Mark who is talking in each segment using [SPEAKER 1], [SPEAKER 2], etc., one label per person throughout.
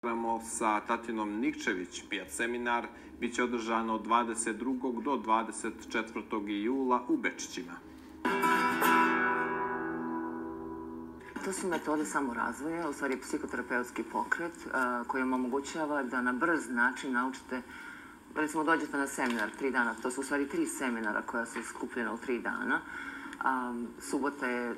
[SPEAKER 1] sa Tatjanom Nikčević. PIAT seminar biće održan od 22. do 24. jula u Bečićima.
[SPEAKER 2] To su metode samorazvoja, u stvari psihoterapeutski pokret koji vam omogućava da na brz način naučite, recimo dođete na seminar 3 dana, to su u stvari 3 seminara koja su skupljena u 3 dana. Subota je,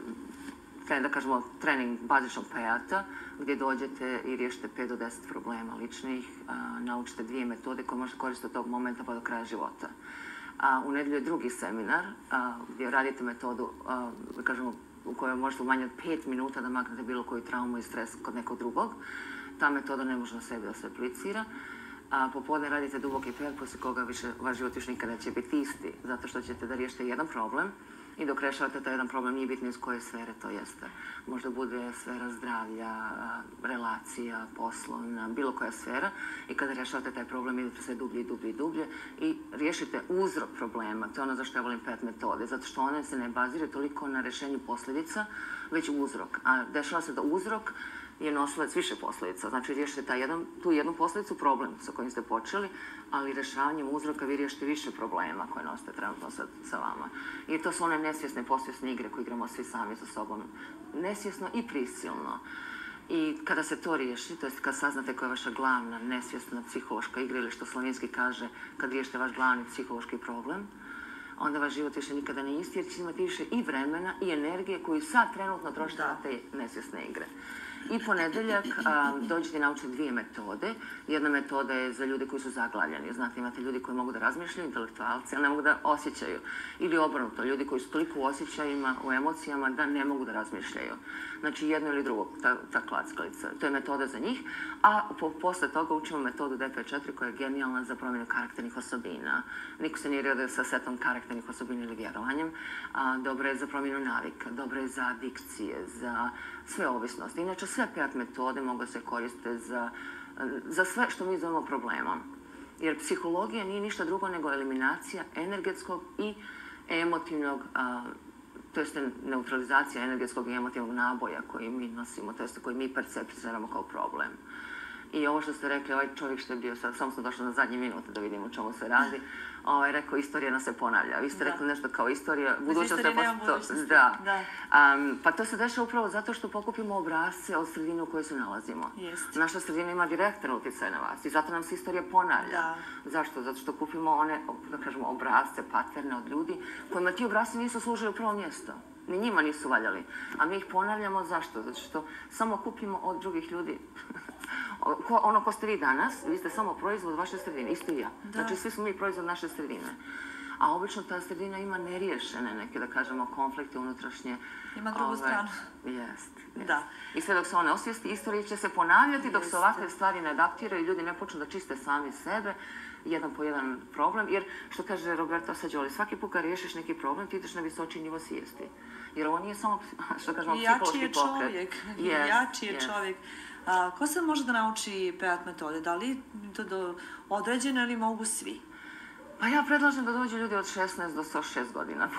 [SPEAKER 2] da kažemo, trening bazičnog PIAT-a, gdje dođete i riješite 5 do 10 problema ličnih, naučite 2 metode koje možete koristiti od tog momenta pa do kraja života. U nedelju je drugi seminar gdje radite metodu, da kažemo, u kojoj možete u manje od 5 minuta da maknete bilo koju traumu i stres kod nekog drugog. Ta metoda ne može na sebi da se aplicira. Popodne radite duboki PIAT, poslije koga više vaš život još nikada neće biti isti, zato što ćete da riješite jedan problem i dok rešavate taj jedan problem, nije bitno iz koje sfere to jeste. Možda bude sfera zdravlja, relacija, poslovna, bilo koja sfera, i kada rešavate taj problem idete sve dublje i dublje i dublje i riješite uzrok problema. To je ono zašto ja volim PIAT metode, zato što one se ne bazire toliko na rešenju posljedica, već uzrok. A dešava se da uzrok je nosilac više posljedica. Znači, riješite tu jednu posljedicu, problem sa kojim ste počeli, ali rešavanjem uzroka vi riješite više problema koje nosite trenutno sa vama. I to su one nesvjesne, posvjesne igre koje igramo svi sami sa sobom. Nesvjesno i prisilno. I kada se to riješi, to je kad saznate koja je vaša glavna nesvjesna psihološka igra, ili što slovenski kaže, kad riješite vaš glavni psihološki problem, onda vaš život više nikada ne isti, jer ćete imati više i vremena i energije koju sad trenutno trošite na te nesvjesne igre. I ponedeljak dođete i naučite 2 metode. Jedna metoda je za ljude koji su zaglavljeni. Znate, imate ljudi koji mogu da razmišljaju, intelektualci, ali ne mogu da osjećaju. Ili obrnuto, ljudi koji su toliko u osjećajima, u emocijama, da ne mogu da razmišljaju. Znači, jedno ili drugo, ta klackalica. To je metoda za njih. A posle toga učimo metodu DP4 koja je genijalna za promjenu karakternih osobina. Niko se nije rodio sa setom karakternih osobina ili vjerovanjem. Dobra je za promjenu navika, dobra je za adikcije, za sve ovisnosti. Inače, sve PIAT metode mogu se koristiti za sve što mi zovemo problemom. Jer psihologija nije ništa drugo nego eliminacija energetskog i emotivnog, to jeste neutralizacija energetskog i emotivnog naboja koji mi nosimo, to jeste koji mi percepiramo kao problem. I ovo što ste rekli, ovaj čovjek što je bio sad, samo smo došli na zadnje minute da vidimo o čemu se radi, rekao, istorija nas se ponavlja. Vi ste rekli nešto kao istorija, budućnost je
[SPEAKER 3] Da.
[SPEAKER 2] Pa to se dešava upravo zato što pokupimo obrasce od sredine u kojoj se nalazimo. Naša sredina ima direktan utjecaj na vas i zato nam se istorija ponavlja. Zašto? Zato što kupimo one, da kažemo, obrasce, paterne od ljudi kojima ti obrasci nisu služili u prvo mjesto. Ni njima nisu valjali. A mi ih ponavljamo. Zašto? Zato što samo kupimo od drugih ljudi. Ono ko ste vi danas, vi ste samo proizvod vaše sredine, isto i ja. Znači, svi smo mi proizvod naše sredine. A obično ta sredina ima neriješene neke, da kažemo, konflikte unutrašnje.
[SPEAKER 3] Ima drugu stranu.
[SPEAKER 2] Jest. I sve dok se one osvijesti, istorija će se ponavljati dok se ovakve stvari ne adaptiraju i ljudi ne počnu da čiste sami sebe, jedan po jedan problem. Jer, što kaže Roberto Assagioli, svaki put kad riješiš neki problem, ti ideš na visoči nivo svijesti. Jer ovo nije samo, što kažemo, psihološki pokret.
[SPEAKER 3] Jači je čovjek. Ko se može da nauči PIAT metode? Da li to do određene ili mogu svi?
[SPEAKER 2] Pa ja predlažem da dođu ljudi od 16 do 106 godina.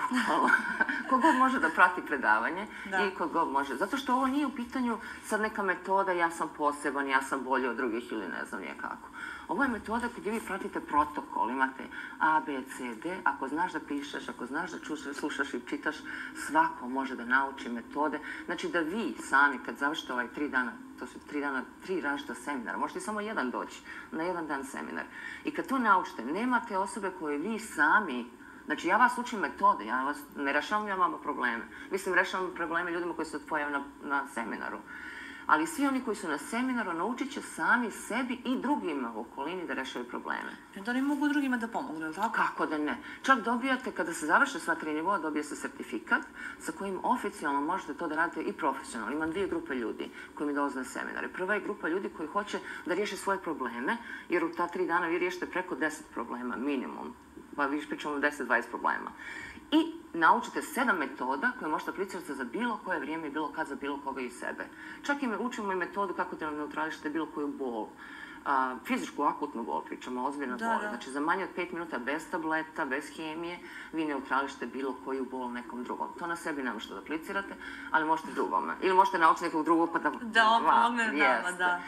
[SPEAKER 2] Kogod može da prati predavanje i kogod može. Zato što ovo nije u pitanju sad neka metoda ja sam poseban, ja sam bolji od drugih ili ne znam nije kako. Ovo je metoda gdje vi pratite protokol, imate A, B, C, D. Ako znaš da pišeš, ako znaš da slušaš i čitaš, svako može da nauči metode. Znači da vi sami, kad završite ovaj 3 dana, to su 3 dana, 3 različita seminara, možete samo jedan doći na jedan dan seminar. I kad to naučite, nemate osobe koje vi sami, znači ja vas učim metode, ja vas ne rešavam ja vama probleme. Mislim, rešavam probleme ljudima koji se pojave na seminaru. Ali svi oni koji su na seminaru naučit će sami sebi i drugima u okolini da rešaju probleme.
[SPEAKER 3] Da li mogu drugima da pomognu, ili tako?
[SPEAKER 2] Kako da ne? Čak dobijate, kada se završe sva 3 nivoa, dobije se sertifikat sa kojim oficijalno možete to da radite i profesionalno. Imam 2 grupe ljudi koji mi dolaze na seminare. Prva je grupa ljudi koji hoće da riješe svoje probleme, jer u ta 3 dana vi riješite preko 10 problema, minimum. Pa vi pričamo 10-20 problema. I naučite 7 metoda koje možete aplicirati za bilo koje vrijeme i bilo kad za bilo koga i sebe. Čak i učimo i metodu kako da neutrališete bilo koju bol. Fizičku, akutnu bol pričamo, ozbiljno bol. Znači, za manje od 5 minuta bez tableta, bez hemije, vi neutrališete bilo koju bol nekom drugom. To na sebi ne možete da aplicirate, ali možete drugome. Ili možete naučiti nekog drugog pa da...
[SPEAKER 3] Da, on pomogne nama, da.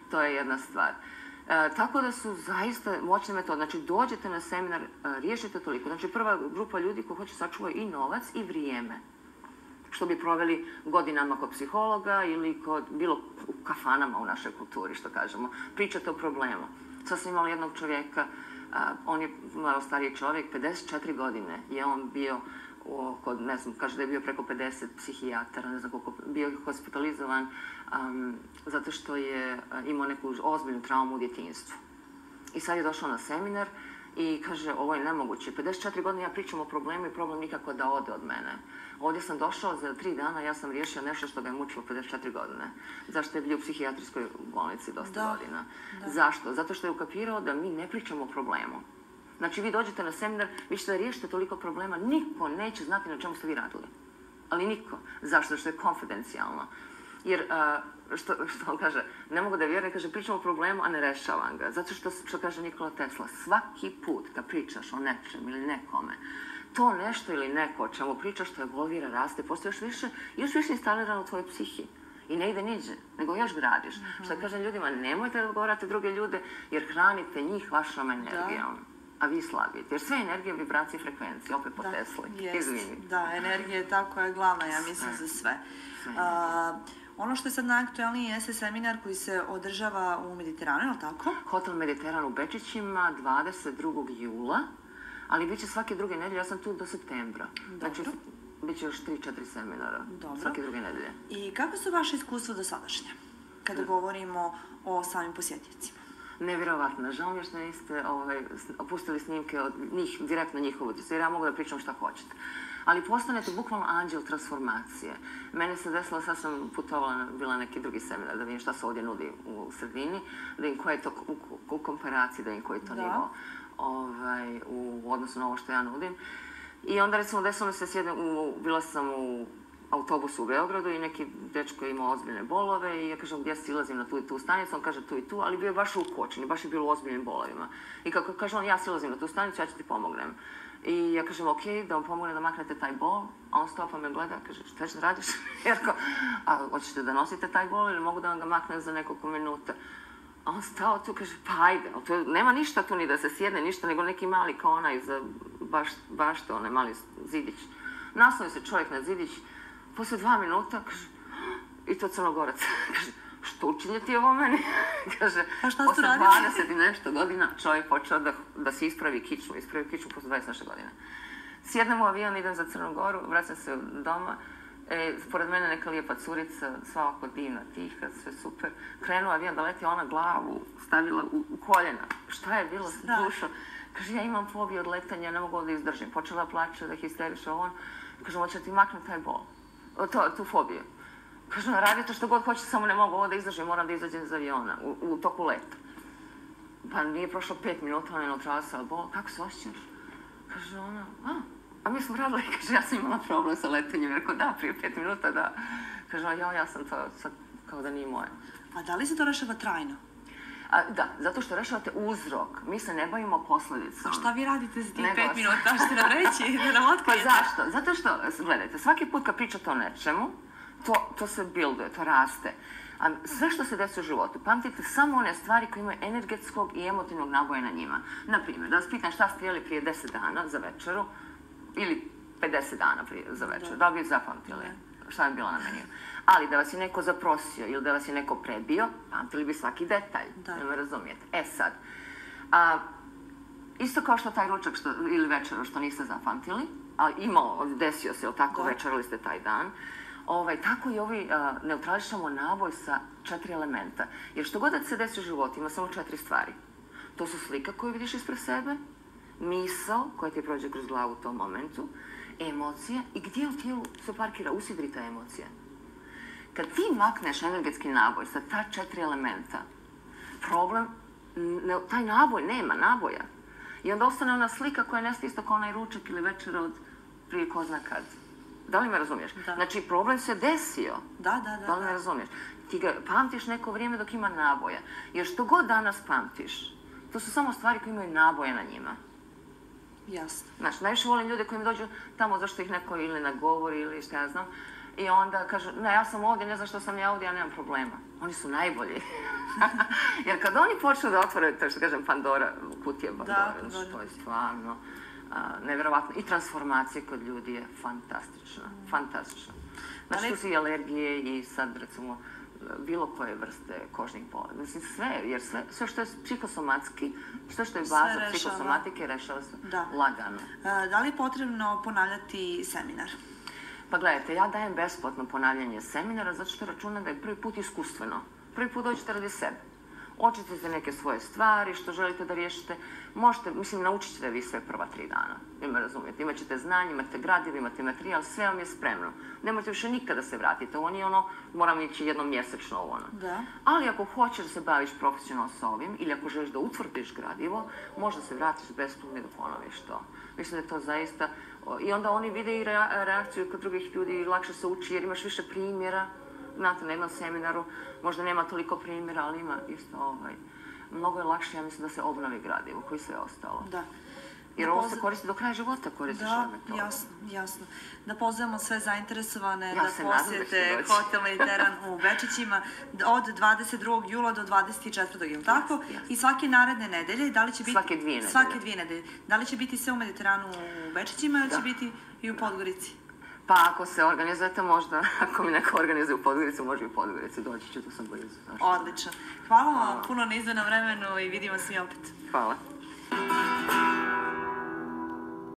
[SPEAKER 2] To je jedna stvar. Tako da su zaista moćne metode. Znači, dođete na seminar, riješite toliko. Znači, prva grupa ljudi koji hoće sačuvati i novac i vrijeme. Što bi proveli godinama kod psihologa ili bilo u kafanama u našoj kulturi, što kažemo. Pričate o problemu. Sad sam imala jednog čovjeka, on je malo stariji čovjek, 54 godine je on bio kod, ne znam, kaže da je bio preko 50 psihijatara, ne znam koliko, bio je hospitalizovan zato što je imao neku ozbiljnu traumu u djetinjstvu. I sad je došao na seminar i kaže, ovo je nemoguće. 54 godine ja pričam o problemu i problem nikako da ode od mene. Ovdje sam došao za 3 dana, ja sam riješio nešto što ga je mučilo 54 godine. Zašto je bio u psihijatrijskoj bolnici dosta godina? Zašto? Zato što je ukapirao da mi ne pričamo o problemu. Znači, vi dođete na seminar, vi ćete da riješite toliko problema, niko neće znati na čemu ste vi radili. Ali niko. Zašto? Zato što je konfidencijalno. Jer, što on kaže, ne mogu da vjerujem, kaže, pričam o problemu, a ne rešavam ga. Zato što kaže Nikola Tesla, svaki put kad pričaš o nečem ili nekome, to nešto ili neko o čemu pričaš, to evolvira, raste, postoji još više instalirano u tvojoj psihi. I ne ide niđe, nego još gradiš. Što kažem ljudima, nemojte da odgovarate druge ljude, jer hranite njih vašom energijom. A vi slabite. Jer sve je energija, vibracije, frekvencije, opet po Tesli. Izvini.
[SPEAKER 3] Da, energija je ta koja je glavna, ja mislim, za sve. Ono što je sad najaktualniji jeste seminar koji se održava u Mediteranu, je li tako?
[SPEAKER 2] Hotel Mediteran u Bečićima, 22. jula, ali bit će svake druge nedelje, ja sam tu do septembra. Znači, bit će još 3-4 seminara, svake druge nedelje.
[SPEAKER 3] I kako su vaše iskustva do sadašnje, kada govorimo o samim posjetiteljima?
[SPEAKER 2] Nevjerovatno. Žao mi je što niste opustili snimke od njih, direktno njihovu, jer ja mogu da pričam šta hoćete. Ali postanete bukvalno anđel transformacije. Mene se desilo, sad sam putovala, bila neki drugi seminar, da vidim šta se ovdje nudi u sredini, da vidim koje je to u komparaciji, da vidim koji je to nivo u odnosu na ovo što ja nudim. I onda, recimo, desilo mi se bila sam u autobusu u Beogradu i neki dečko je imao ozbiljne bolove i ja kažem, gdje silazim na tu i tu stanicu, on kaže tu i tu, ali bio je baš ukočen i baš je bilo u ozbiljnim bolovima. I kako kaže on, ja silazim na tu stanicu, ja ću ti pomognem. I ja kažem, ok, da vam pomognem da maknete taj bol, a on stopa me gleda, kaže, šta ćeš da radiš? A hoćete da nosite taj bol ili mogu da vam ga maknem za nekoliko minuta? A on stao tu, kaže, pa ajde, nema ništa tu ni da se sjedne, ništa, nego neki mali kao onaj za baš to, onaj mali zidić. Naslonio se čovjek na zidić, posle 2 minuta, kaže, i to Crnogorac, kaže, što učinje ti ovo meni? Kaže, posle 20 i nešto godina čovjek počeo da se ispravi kičmu posle 20 nešto godina. Sjednem u avion, idem za Crnu Goru, vraćam se doma, pored mene neka lijepa curica, sva oko divna, tiha, sve super. Krenuo avion da leti, ona glavu stavila u koljena. Šta je bilo s dušom? Kaže, ja imam fobiju od letanja, ne mogu ovdje izdržim. Počela plače, da histeriše on. Kaže, hoće ti maknuti taj bol, tu fobiju. Kaže, radite što god hoćete, samo ne mogu ovo da izdržim, moram da izađem iz aviona u toku leta. Pa nije prošlo 5 minuta, ona je neutralisala bol, kako se osjećaš? Kaže ona, a mi smo radili, kaže, ja sam imala problem sa letanjem, rekao da, prije 5 minuta, da. Kaže, ja sam to sad kao da nije moje.
[SPEAKER 3] A da li se to rešava trajno?
[SPEAKER 2] Da, zato što rešavate uzrok. Mi se ne bavimo posledicom.
[SPEAKER 3] A šta vi radite za tih 5 minuta? Što nam reći? Da nam otkrijete?
[SPEAKER 2] Pa zašto? Zato što, gledajte, svaki put kad pričate o nečemu, to se bilduje, to raste. A sve što se desi u životu, pamtite samo one stvari koje imaju energetskog i emotivnog naboja na njima. Naprimjer, da vas pitam šta ste jeli prije 10 dana za večeru, ili 50 dana za večeru, da li bi zapamtili šta je bilo na meniju. Ali da vas je neko zaprosio ili da vas je neko prebio, pamtili bi svaki detalj, ne me razumijete. E sad, isto kao što taj ručak ili večeru što niste zapamtili, ali desio se, ili tako, večerali ste taj dan, tako i ovi neutrališamo naboj sa 4 elementa. Jer što god da se desi u životu, ima samo 4 stvari. To su slika koju vidiš ispred sebe, misao koja ti prođe kroz glavu u tom momentu, emocije i gdje u tijelu se parkira, usidri ta emocija. Kad ti makneš energetski naboj sa ta 4 elementa, problem, taj naboj nema naboja. I onda ostane ona slika koja nestaje isto kao onaj ručak ili večer od prije ko zna kad. Da li me razumiješ? Znači, problem se desio. Da li me razumiješ? Ti ga pamtiš neko vrijeme dok ima naboja. Jer što god danas pamtiš, to su samo stvari koje imaju naboje na njima.
[SPEAKER 3] Jasno.
[SPEAKER 2] Znači, najviše volim ljude koji mi dođu tamo zašto ih neko ili nagovori ili šta ja znam. I onda kažu, ne, ja sam ovdje, ne znam što sam ja ovdje, ja nemam problema. Oni su najbolji. Jer kad oni počnu da otvore, to što kažem, Pandora, kutije Pandora, to je stvarno nevjerovatno. I transformacija kod ljudi je fantastična, fantastična. Znači, tu su i alergije i sad, recimo, bilo koje vrste kožnih bolesti. Mislim, sve, jer sve što je psihosomatski, sve što je baza psihosomatike, rešava se lagano.
[SPEAKER 3] Da li je potrebno ponavljati seminar?
[SPEAKER 2] Pa gledajte, ja dajem besplatno ponavljanje seminara zato što računam da je prvi put iskustveno. Prvi put dođete radi sebe. Očitate neke svoje stvari, što želite da riješite. Možete, mislim, naučit ćete vi sve prva 3 dana. Vi me razumijete. Imaćete znanje, imate gradivo, imate materijal, sve vam je spremno. Nemojte više nikada se vratiti. Ovo nije ono, moram ići jednom mjesečno u ono. Ali ako hoćeš da se baviš profesionalno sa ovim, ili ako želiš da utvrdiš gradivo, možda se vratiš besplatno i da ponoviš to. Mislim da je to zaista... I onda oni vide i reakciju kod drugih ljudi, lakše se uči jer imaš više primjera. Znate, na jednom seminaru možda nema toliko primjera, ali ima isto mnogo je lakše, ja mislim, da se obnovi gradivo, koji sve je ostalo.
[SPEAKER 3] Da.
[SPEAKER 2] Jer ovo se koristi do kraja života, koristiš ove metode.
[SPEAKER 3] Da, jasno. Da pozovemo sve zainteresovane da posjete Hotel Mediteran u Bečićima od 22. jula do 24. je li tako? I svake naredne nedelje, da li će biti...
[SPEAKER 2] Svake 2 nedelje.
[SPEAKER 3] Svake 2 nedelje. Da li će biti sve u Mediteranu u Bečićima ili će biti i u Podgorici?
[SPEAKER 2] Pa ako se organizujete možda, ako mi neko organizuje u Podgorici, može i u Podgorici, doći ću, to sam blizu.
[SPEAKER 3] Odlično. Hvala vam puno na izdvojenom vremenu i vidimo se opet.
[SPEAKER 2] Hvala.